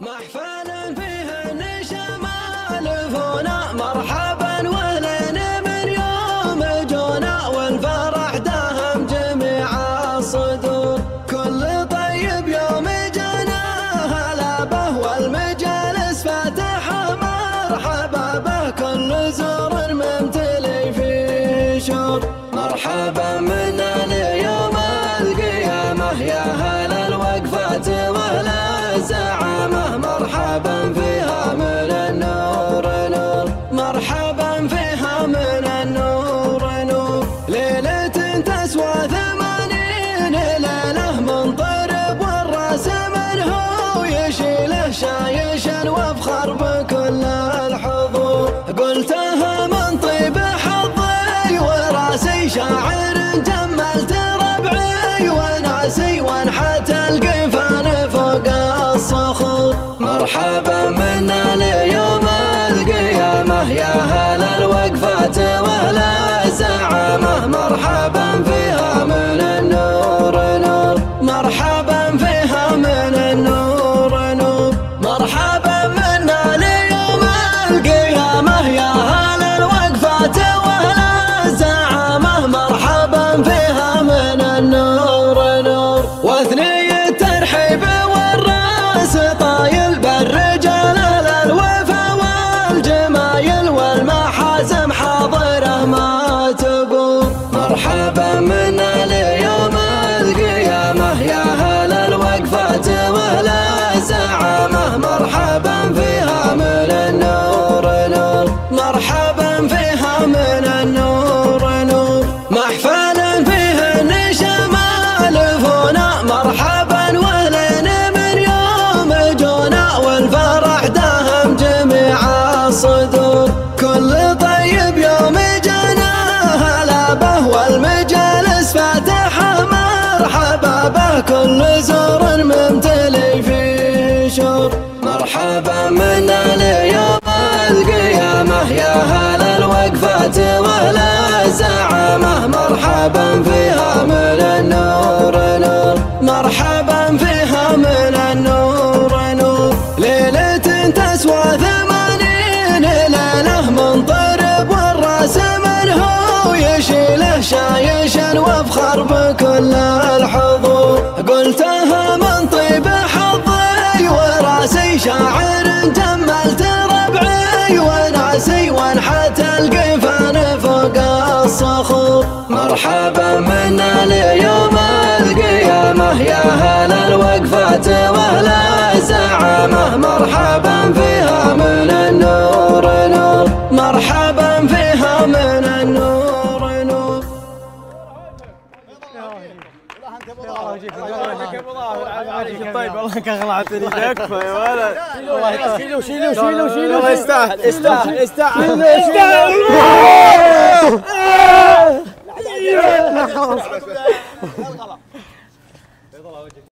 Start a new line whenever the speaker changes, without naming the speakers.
محفل فيه النشمال فونا مرحبا واهلين من يوم جونا والفرح داهم جميع الصدور كل طيب يوم جانا هلا به والمجالس فاتحه مرحبا به كل زور ممتلي فيه شور مرحبا منا ليوم القيامه يا هلا الوقفات واهلا الزعامة مرحبا فيها من النور نور مرحبا فيها من النور نور ليلة تسوى 80 ليلة منطرب والراس من هو يشيله شايشا وافخر بكل الحضور قلتها من طيب حظي وراسي شاعر جملت ربعي وناسي وانحت القفان فوق الصخور مرحبا منا ليوم القيامة يا هلا الوقفات واهلا الزعامة مرحبا فيها من النور نور مرحبا فيها من النور نور مرحبا منا ليوم القيامة يا هلا الوقفات واهلا الزعامة مرحبا فيها من النور نور واثني الترحيب والراس طايل بالرجال الوفا والجمايل والمحازم حاضره ما تقول مرحبا منا ليوم القيامة يا هلا الوقفات واهلا الزعامة مرحبا فيها من النور نور مرحبا فيها من النور نور محفل فيه النشمال فونا مرحبا واهلين من يوم جونا والفرح داهم جميع الصدور كل طيب يوم جانا هلا به والمجالس فاتحه مرحبا به كل زور ممتلي فيه شور مرحبا منا ليوم القيامة يا هلا الوقفات واهلا الزعامة مرحبا فيها من النور نور مرحبا فيها من النور نور ليلة تسوى 80 ليلة منطرب والراس من هو يشيله شايشا وافخر بكل الحضور قلتها من طيب حظي وراسي شاعر جملت ربعي وناسي وانحت القفان فوق الصخور مرحبا منا ليوم القيامة يا هلا الوقفات واهلا الزعامة مرحبا فيها من النور نور مرحبا فيها من النور نور
طيب والله كغلعتني يكفى يا ولد. شيلوا شيلوا شيلوا شيلوا. يستاهل يستاهل يستاهل.